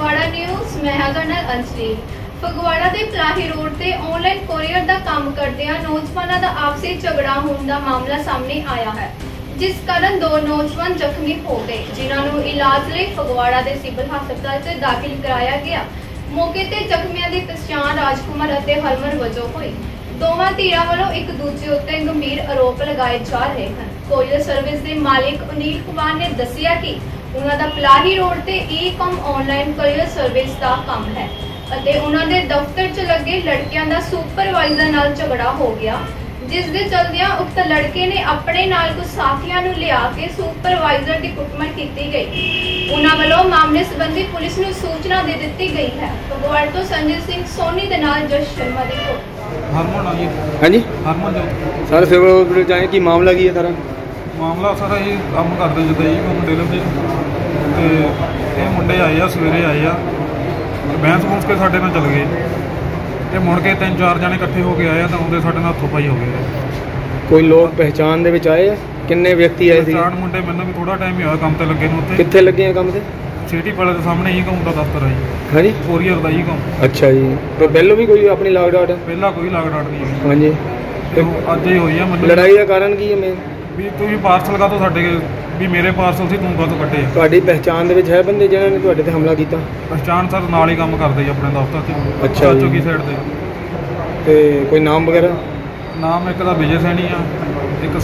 Phagwara news ਮੈਂ ਹਾਂ ਨਾਲ ਅੰਜਲੀ। ਫਗਵਾੜਾ ਦੇ ਪਲਾਹੀ ਰੋਡ ਤੇ ਆਨਲਾਈਨ ਕੋਰੀਅਰ ਦਾ ਕੰਮ ਕਰਦਿਆਂ ਨੌਜਵਾਨਾਂ ਦਾ ਆਪਸੀ ਝਗੜਾ ਹੋਣ ਦਾ ਮਾਮਲਾ ਸਾਹਮਣੇ ਆਇਆ ਹੈ, जिस कारण दो नौजवान जख्मी हो गए, जिन्होंने इलाज लिए फगवाड़ा के सिविल हस्पताल से दाखिल कराया गया। मौके ते जख्मियों की पहचान राजकुमार और हरमन वजों हुई। दोवां धीरां वालों एक दूजे उत्ते गंभीर आरोप लगाए जा रहे हैं। कोरियर सर्विस के मालिक अनिल कुमार ने दस्सिया कि उन्हां दा पलाही रोड ते ई-कॉम ऑनलाइन कोरियर सर्विस का काम है अते उन्हां दे दफ्तर च लगे लड़कियां दा सुपरवाइजर नाल झगड़ा हो गया, जिस दे चलदियां उक्त लड़के ने अपने नाल कुछ साथियों नूं लिया के सुपरवाइजर की कुटमार की गई। उन्हां वालों मामले संबंधी पुलिस नूं सूचना दे दी गई है। फगवाड़ा तो संजय सिंह सोनी दे नाल जश शर्मा दी रिपोर्ट। हरमन आ जी। हाँ जी हरमन जो सर सिविल हॉस्पिटल जाए कि मामला की है सारा मामला सर ये काम करते जिदा जी मुंडे लगे तो ये मुंडे आए आ सवेरे आए आ बहस बूस के साढ़े नाल चल गए ਤੇ ਮੁੜ ਕੇ 3-4 ਜਣੇ ਇਕੱਠੇ ਹੋ ਕੇ ਆਏ ਆ ਤਾਂ ਉਹਦੇ ਸਾਡੇ ਨਾਲ ਹੱਥੋਂ ਪਾਈ ਹੋ ਗਏ। ਕੋਈ ਲੋਕ ਪਹਿਚਾਣ ਦੇ ਵਿੱਚ ਆਏ ਆ? ਕਿੰਨੇ ਵਿਅਕਤੀ ਆਏ ਸੀ? ਚਾਰ ਮੁੰਡੇ, ਮੈਨੂੰ ਵੀ ਥੋੜਾ ਟਾਈਮ ਹੀ ਹੋਇਆ ਕੰਮ ਤੇ ਲੱਗੇ ਨੂੰ। ਉੱਥੇ ਕਿੱਥੇ ਲੱਗੇ ਆ ਕੰਮ ਤੇ? ਸਿਟੀ ਵਾਲੇ ਦੇ ਸਾਹਮਣੇ ਹੀ ਕੰਮ ਦਾ ਦਫ਼ਤਰ ਆ ਜੀ। ਹਾਂਜੀ ਕੋਰੀਅਰ ਦਾ ਹੀ ਕੰਮ। ਅੱਛਾ ਜੀ, ਤੇ ਪਹਿਲੋਂ ਵੀ ਕੋਈ ਆਪਣੀ ਲਾਗ ਡਾਟ? ਪਹਿਲਾਂ ਕੋਈ ਲਾਗ ਡਾਟ ਨਹੀਂ ਹੋਈ। ਹਾਂਜੀ, ਤੇ ਅੱਜ ਹੀ ਹੋਈ ਆ। ਮੈਨੂੰ ਲੜਾਈ ਦਾ ਕਾਰਨ ਕੀ ਹੈ? ਮੈਂ ਵੀ ਤੁਸੀਂ ਪਾਰਸਲ ਕਾ ਤੋਂ ਸਾਡੇ ਵੀ ਮੇਰੇ ਪਾਰਸਲ ਸੀ, ਤੂੰ ਕਾ ਤੋਂ ਕੱਢੇ? ਤੁਹਾਡੀ ਪਹਿਚਾਣ ਦੇ ਵਿੱਚ ਹੈ ਬੰਦੇ ਜਿਨ੍ਹਾਂ ਨੇ ਤੁਹਾਡੇ ਤੇ ਹਮਲਾ ਕੀਤਾ? ਪਹਿਚਾਣ ਸਰ ਨਾਲ ਹੀ ਕੰਮ ਕਰਦੇ ਜੀ ਆਪਣੇ ਦਫ਼ਤਰ 'ਚ। ਅੱਛਾ ਜੀ। ਚੌਕੀ ਸਾਈਡ ਤੇ। ਤੇ ਕੋਈ ਨਾਮ ਵਗੈਰਾ? ਨਾਮ ਇੱਕ ਦਾ ਵਿਜੇ ਸੈਣੀ ਆ, ਇੱਕ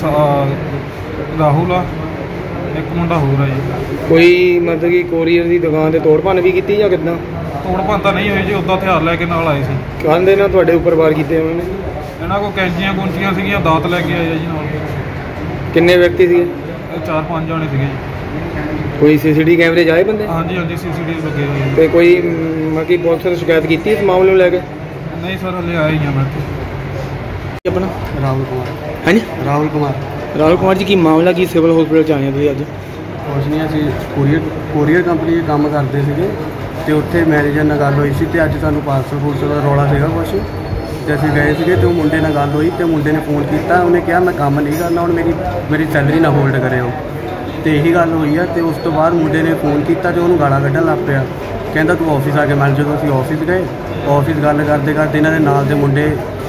ਰਾਹੁਲ ਆ, ਇੱਕ ਮੁੰਡਾ ਹੋਰ ਆ ਜੀ। ਕੋਈ ਮਤਲਬ ਕਿ ਕੋਰੀਅਰ ਦੀ ਦੁਕਾਨ ਤੇ ਤੋੜ ਭੰਨ ਵੀ ਕੀਤੀ ਜਾਂ ਕਿੱਦਾਂ? ਤੋੜ ਭੰਨ ਤਾਂ ਨਹੀਂ ਹੋਈ ਜੀ, ਉੱਦਾਂ ਹਥਿਆਰ ਲੈ ਕੇ ਨਾਲ ਆਏ ਸੀ। ਕਹਿੰਦੇ ਨਾ ਤੁਹਾਡੇ ਉੱਪਰ ਵਾਰ ਕੀਤੇ ਉਹਨਾਂ ਨੇ? ਇਹਨਾਂ ਕੋਲ ਕੈਂਚੀਆਂ ਕੁੰਚੀਆਂ ਸੀਗੀਆਂ, ਦਾਤ ਲੈ ਕੇ ਆਏ ਆ ਜੀ ਨਾਲ। ਕਿੰਨੇ ਵਿਅਕਤੀ ਸੀਗੇ? 4-5 ਜਾਣੇ ਸੀਗੇ ਜੀ। ਕੋਈ ਸੀਸੀਟੀਵੀ ਕੈਮਰੇ 'ਚ ਆਏ ਬੰਦੇ? ਹਾਂਜੀ ਹਾਂਜੀ, ਸੀਸੀਟੀਵੀ ਲੱਗੇ ਹੋਏ ਆ। ਤੇ ਕੋਈ ਮਤਲਬ ਕਿ ਪੁਲਿਸ ਨੂੰ ਸ਼ਿਕਾਇਤ ਕੀਤੀ ਇਸ ਮਾਮਲੇ ਨੂੰ ਲੈ ਕੇ? ਨਹੀਂ ਸਰ, ਹਲੇ ਆਏ ਹੀ ਆ ਮੈਂ ਇੱਥੇ। ਆਪਣਾ ਰਾਹੁਲ ਕੁਮਾਰ। ਹਾਂਜੀ ਰਾਹੁਲ ਕੁਮਾਰ। ਰਾਹੁਲ ਕੁਮਾਰ ਜੀ, ਕੀ ਮਾਮਲਾ ਕੀ ਸਿਵਲ ਹਸਪੀਟਲ 'ਚ ਆਏ ਤੁਸੀਂ ਅੱਜ? ਕੁਛ ਨਹੀਂ, ਅਸੀਂ ਕੋਰੀਅਰ ਕੰਪਨੀ 'ਚ ਕੰਮ ਕਰਦੇ ਸੀਗੇ ਅਤੇ ਉੱਥੇ ਮੈਨੇਜਰ ਨਾਲ ਗੱਲ ਹੋਈ ਸੀ ਅਤੇ ਅੱਜ ਸਾਨੂੰ ਪਾਰਸਲ ਦਾ ਰੌਲਾ ਸੀਗਾ ਕੁਛ, ਅਤੇ ਅਸੀਂ ਗਏ ਸੀਗੇ ਅਤੇ ਉਹ ਮੁੰਡੇ ਨਾਲ ਗੱਲ ਹੋਈ ਅਤੇ ਮੁੰਡੇ ਨੇ ਫੋਨ ਕੀਤਾ। ਉਹਨੇ ਕਿਹਾ ਮੈਂ ਕੰਮ ਨਹੀਂ ਕਰਨਾ, ਹੁਣ ਮੇਰੀ ਸੈਲਰੀ ਨਾ ਹੋਲਡ ਕਰਿਓ। ਅਤੇ ਇਹੀ ਗੱਲ ਹੋਈ ਆ। ਅਤੇ ਉਸ ਤੋਂ ਬਾਅਦ ਮੁੰਡੇ ਨੇ ਫੋਨ ਕੀਤਾ ਅਤੇ ਉਹਨੂੰ ਗਾਲਾਂ ਕੱਢਣ ਲੱਗ ਪਿਆ। ਕਹਿੰਦਾ ਤੂੰ ਆਫਿਸ ਆ ਕੇ ਮਿਲ। ਜਦੋਂ ਅਸੀਂ ਆਫਿਸ ਗਏ, ਆਫਿਸ ਗੱਲ ਕਰਦੇ ਕਰਦੇ ਇਹਨਾਂ ਦੇ ਨਾਲ ਦੇ ਮੁੰਡੇ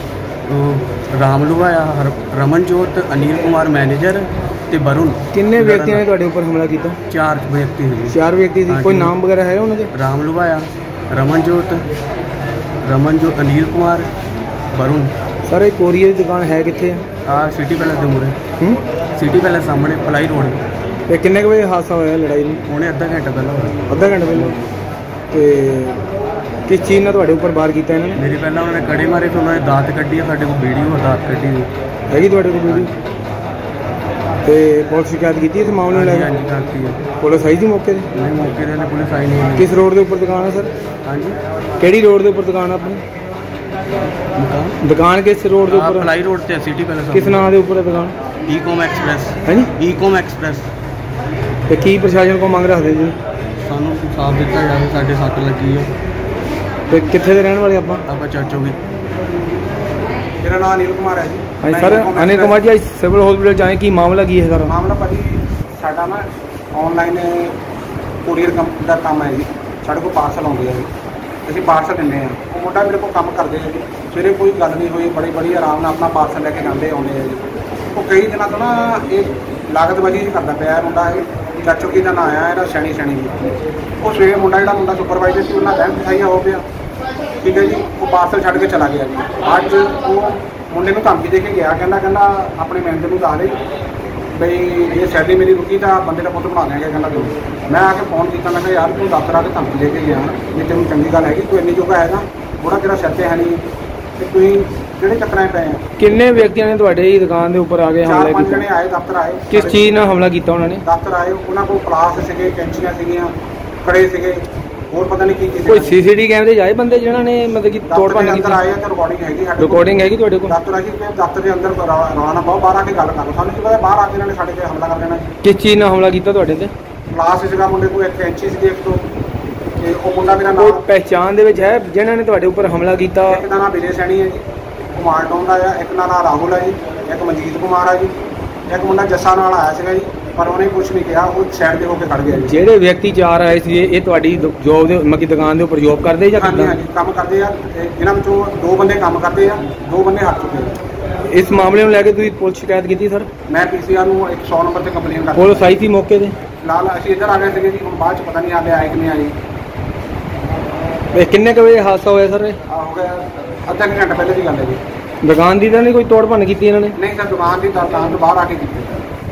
ਰਾਮ ਲੁਹਾਇਆ, ਰਮਨਜੋਤ, ਅਨਿਲ ਕੁਮਾਰ ਮੈਨੇਜਰ ਤੇ ਵਰੁਣ। ਕਿੰਨੇ ਵਿਅਕਤੀਆਂ ਨੇ ਤੁਹਾਡੇ ਉੱਪਰ ਹਮਲਾ ਕੀਤਾ? 4 ਵਿਅਕਤੀ ਸੀ। 4 ਵਿਅਕਤੀ ਸੀ। ਕੋਈ ਨਾਮ ਵਗੈਰਾ ਹੈ ਉਹਨਾਂ ਦੇ? ਰਾਮ ਲੁਹਾਇਆ, ਰਮਨਜੋਤ, ਅਨਿਲ ਕੁਮਾਰ, ਵਰੁਣ। ਸਰ ਇਹ ਕੋਰੀਅਰ ਦੀ ਦੁਕਾਨ ਹੈ ਕਿੱਥੇ? ਆ ਸਿਟੀ ਪੈਲੇਸ ਦੇ ਮੂਹਰੇ। ਸਿਟੀ ਪੈਲੇਸ ਸਾਹਮਣੇ ਪਲਾਈ ਰੋਡ। ਤੇ ਕਿੰਨੇ ਕੁ ਵਜੇ ਹਾਦਸਾ ਹੋਇਆ ਲੜਾਈ ਨੂੰ? ਉਹਨੇ ਅੱਧਾ ਘੰਟਾ ਪਹਿਲਾਂ ਹੋਇਆ। ਅੱਧਾ ਘੰਟਾ ਪਹਿਲਾਂ। ਤੇ ਕਿਸ ਚੀਜ਼ ਨਾਲ ਤੁਹਾਡੇ ਉੱਪਰ ਵਾਰ ਕੀਤਾ ਇਹਨਾਂ ਨੇ? ਮੇਰੇ ਪਹਿਲਾਂ ਉਹਨਾਂ ਨੇ ਕੜੇ ਮਾਰੇ, ਫਿਰ ਉਹਨਾਂ ਨੇ ਦਾਤ ਕੱਢੀ ਆ। ਸਾਡੇ ਕੋਲ ਵੀਡੀਓ ਆ ਦਾਤ ਕੱਢੀ ਦੀ ਹੈਗੀ ਤੁਹਾਡੇ ਕੋਲ ਵੀਡੀਓ? ਤੇ ਪੁਲਿਸ ਸ਼ਿਕਾਇਤ ਕੀਤੀ ਇਸ ਮਾਮਲੇ ਨੂੰ ਲੈ ਕੇ? ਹਾਂਜੀ ਕਰਤੀ ਹੈ। ਪੁਲਿਸ ਆਈ ਸੀ ਮੌਕੇ 'ਤੇ? ਨਹੀਂ, ਮੌਕੇ 'ਤੇ ਪੁਲਿਸ ਆਈ ਨਹੀਂ। ਕਿਸ ਰੋਡ ਦੇ ਉੱਪਰ ਦੁਕਾਨ ਹੈ ਸਰ? ਹਾਂਜੀ, ਕਿਹੜੀ ਰੋਡ ਦੇ ਉੱਪਰ ਦੁਕਾਨ ਹੈ ਆਪਣੀ? ਦੁਕਾਨ ਕਿਸ ਰੋਡ ਦੇ ਉੱਪਰ? ਪਲਾਈ ਰੋਡ ਤੇ ਸਿਟੀ ਪੈਲੇਸ। ਕਿਸ ਨਾਂ ਦੇ ਉੱਪਰ ਹੈ ਦੁਕਾਨ? Ecom express. ਹਾਂਜੀ, ਈ-ਕॉम ਐਕਸਪ੍ਰੈਸ। ਤੇ ਕੀ ਪ੍ਰਸ਼ਾਸਨ ਕੋਲ ਮੰਗ ਰੱਖਦੇ ਜੀ? ਸਾਨੂੰ ਸਾਫ ਦਿੱਤਾ ਜਾਵੇ, ਸਾਡੇ ਸੱਟ ਲੱਗੀ ਹੈ। ਤੇ ਕਿੱਥੇ ਦੇ ਰਹਿਣ ਵਾਲੇ ਆਪਾਂ? ਆਪਾਂ ਚਾਚੋਗੀ। मेरा नाम अनिल कुमार है जी। ਹਾਂਜੀ ਸਰ, ਅਨਿਲ ਕੁਮਾਰ ਜੀ ਅੱਜ ਸਿਵਲ ਹਸਪੀਟਲ 'ਚ ਆਏ, ਕੀ ਮਾਮਲਾ ਕੀ ਹੈ ਸਰ? मामला भाजी साडा ना ऑनलाइन कोरीयर का काम है जी। साढ़े को पार्सल आते हैं जी, असीं पार्सल दिंदे हैं। वो मुंडा मेरे को काम करते हैं जी। सवेरे कोई गल नहीं हुई, बड़ी आराम नाल अपना पार्सल लैके जाते आते हैं जी। वो कई दिनों तो ना ये लागतबाजी करता पाया मुंडा। ये चाचोगी का नाम आया है सैनी जी। वो सवेरे मुंडा मुंडा सुपरवाइजर से उन्हें बहन बिठाइया हो गया, ठीक है जी। वो पार्सल छड़ के चला गया जी। अज वो मुंडे को धमकी दे के गया, कहना अपने मैनेजर को दस दे बई ये सैलरी मेरी रुकी तो बंदे का पुत बना देंगे। कहना जो मैं आके फोन किया, मैं यार तू दफ्तर आके धमकी दे के गया, ये तेन चंगी गल हैगी? तू इन्नी जोगा है ना, थोड़ा तेरा सिर ते है नहीं, तो तुम किहड़े चक्करां पे हैं? किन्ने व्यक्तियों ने ਤੁਹਾਡੇ ਹੀ ਦੁਕਾਨ ਦੇ ਉੱਪਰ ਆ ਕੇ ਹਮਲਾ 4-5 ਕੀਤਾ? जने आए, दफ्तर आए। किस चीज़ ਨਾਲ ਹਮਲਾ ਕੀਤਾ ਉਹਨਾਂ ਨੇ? दफ्तर आए, उन्होंने को प्लास सीगे, कैंचियां सीगियां, कड़े सीगे, और पता नहीं की ਕੋਈ ਸੀਸੀਟੀਵੀ ਕੈਮਰੇ 'ਚ ਆਏ ਬੰਦੇ ਜਿਨ੍ਹਾਂ ਨੇ ਮਤਲਬ ਕਿ ਤੋੜ दफ्तर ਭੰਨ के ਕੀਤੀ? अंदर आए तो रिकॉर्डिंग हैगी साडे कोल। ਰਿਕਾਰਡਿੰਗ ਹੈਗੀ ਤੁਹਾਡੇ ਕੋਲ? दफ्तर आई कि दफ्तर के अंदर रौला ना पाओ, बाहर आके गल कर लो। सानू की पता बाहर आके इन्होंने साडे ते हमला कर देना। किस चीज़ ਨਾਲ ਹਮਲਾ ਕੀਤਾ ਤੁਹਾਡੇ ਤੇ? क्लास सीगा मुंडे को, एक कैंची सीगी, एक तो ते ओ मुंडा मेरा ਕੋਈ नाम, ਪਹਿਚਾਣ ਦੇ ਵਿੱਚ ਹੈ ਜਿਨ੍ਹਾਂ ਨੇ ਤੁਹਾਡੇ ਉੱਪਰ ਹਮਲਾ ਕੀਤਾ? एक दा नाम विजय सैनी है जी, कुमार टोन का है। एक दा नाम राहुल है जी, एक मनजीत कुमार है जी, एक मुंडा जस्सा नाल आया सीगा जी, ਪਰ ਉਹਨੇ ਕੁਝ ਨਹੀਂ ਕਿਹਾ, ਉਹ ਸਾਈਡ ਤੇ ਹੋ ਕੇ ਖੜ ਗਿਆ ਜੀ। ਜਿਹੜੇ ਵਿਅਕਤੀ 4 ਆਏ ਸੀ ਇਹ ਤੁਹਾਡੀ ਜੋਬ ਦੇ ਮੱਕੀ ਦੁਕਾਨ ਦੇ ਉੱਪਰ ਜੋਬ ਕਰਦੇ ਜਾਂ ਹਾਂਜੀ ਕਿੱਦਾਂ? ਹਾਂਜੀ ਕੰਮ ਕਰਦੇ ਆ। ਇਹਨਾਂ ਵਿੱਚੋਂ 2 ਬੰਦੇ ਕੰਮ ਕਰਦੇ ਆ, 2 ਬੰਦੇ ਹੱਥ ਚੁੱਕੇ ਆ। ਇਸ ਮਾਮਲੇ ਨੂੰ ਲੈ ਕੇ ਤੁਸੀਂ ਪੁਲਿਸ ਸ਼ਿਕਾਇਤ ਕੀਤੀ ਸਰ? ਮੈਂ ਪੀਸੀਆਰ ਨੂੰ 100 ਨੰਬਰ ਤੇ ਕੰਪਲੇਨ ਕਰ ਪੁਲਿਸ ਆਈ ਸੀ ਮੌਕੇ ਤੇ? ਫਿਲਹਾਲ ਅਸੀਂ ਇੱਧਰ ਆ ਗਏ ਸੀਗੇ ਜੀ, ਹੁਣ ਬਾਅਦ ਚ ਪਤਾ ਨਹੀਂ ਹਾਲੇ ਆਏ ਕਿ ਨਹੀਂ ਆਏ। ਇਹ ਕਿੰਨੇ ਕੁ ਵਜੇ ਹਾਦਸਾ ਹੋਇਆ ਸਰ? ਹੋ ਗਿਆ ਅੱਧਾ ਕੁ ਘੰਟਾ ਪਹਿਲੇ ਦੀ ਗੱਲ ਹੈ ਜੀ। ਦੁਕਾਨ ਦੀ ਤਾਂ ਨਹੀਂ ਕੋਈ ਤੋੜ ਭੰਨ ਕੀਤੀ ਇਹਨਾਂ ਨੇ? ਨਹੀਂ ਸਰ, ਦੁਕਾਨ ਤੋਂ ਬਾਹਰ ਆ ਕੇ ਕੀਤੀ।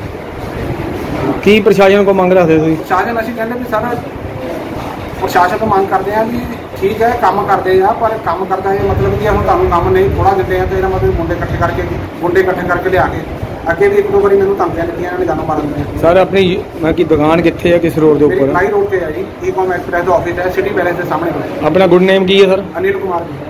ਕੀ ਪ੍ਰਸ਼ਾਸਨ ਕੋ ਮੰਗ ਰੱਖਦੇ ਤੁਸੀਂ? ਪ੍ਰਸ਼ਾਸਨ ਅਸੀਂ ਕਹਿੰਦੇ ਵੀ ਸਰ ਪ੍ਰਸ਼ਾਸਨ ਤੋਂ ਮੰਗ ਕਰਦੇ ਆ ਵੀ ਠੀਕ ਹੈ ਕੰਮ ਕਰਦੇ ਆ, ਪਰ ਕੰਮ ਕਰਦਾ ਇਹ ਮਤਲਬ ਕਿ ਹੁਣ ਤੁਹਾਨੂੰ ਕੰਮ ਨਹੀਂ ਥੋੜਾ ਦਿੰਦੇ ਆ ਤੇ ਇਹਦਾ ਮਤਲਬ ਗੁੰਡੇ ਇਕੱਠੇ ਕਰਕੇ ਲਿਆ ਕੇ ਅੱਗੇ ਵੀ 1-2 ਵਾਰੀ ਮੈਨੂੰ ਧਮਕੀਆਂ ਦਿੱਤੀਆਂ ਇਹਨਾਂ ਨੇ, ਜਾਨੋਂ ਮਾਰਨ ਦੀਆਂ। ਸਰ ਆਪਣੀ ਮੈਂ ਕੀ ਦੁਕਾਨ ਕਿੱਥੇ ਹੈ, ਕਿਸ ਰੋਡ ਦੇ ਮੇਰੀ ਉੱਪਰ? ਲਾਈ ਰੋਡ ਤੇ ਹੈ ਜੀ, ਈ-ਕਾਮ ਐਕਸਪ੍ਰੈਸ ਦਾ ਆਫਿਸ ਹੈ, ਸਿਟੀ ਪੈਲੇਸ ਦੇ ਸਾਹਮਣੇ। ਆਪਣਾ ਗੁੱਡ ਨੇਮ ਕੀ ਹੈ ਸਰ? ਅਨਿਲ ਕੁਮਾਰ ਜੀ।